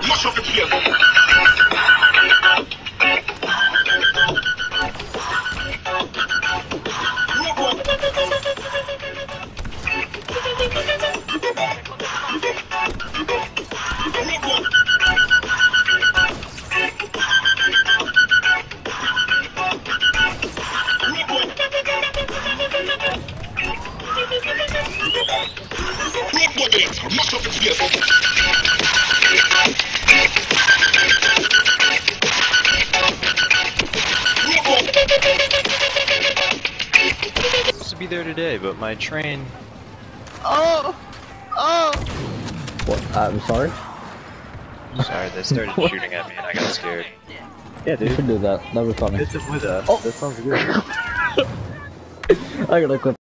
Supposed to be there today, but my train. Oh! What? I'm sorry? Sorry, they started shooting at me and I got scared. Yeah, You dude. should do that. That was funny. Hit them with us. Oh. That sounds good. I gotta quit.